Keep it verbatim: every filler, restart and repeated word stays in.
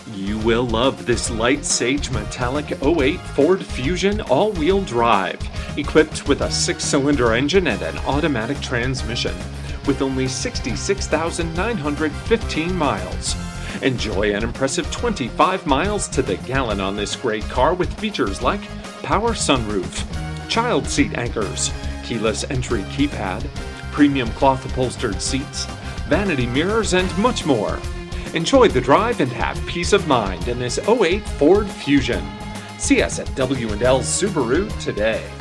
You will love this light sage metallic oh eight Ford Fusion all-wheel drive, equipped with a six-cylinder engine and an automatic transmission, with only sixty-six thousand nine hundred fifteen miles. Enjoy an impressive twenty-five miles to the gallon on this great car with features like power sunroof, child seat anchors, keyless entry keypad, premium cloth upholstered seats, vanity mirrors, and much more. Enjoy the drive and have peace of mind in this oh eight Ford Fusion. See us at W L Subaru today.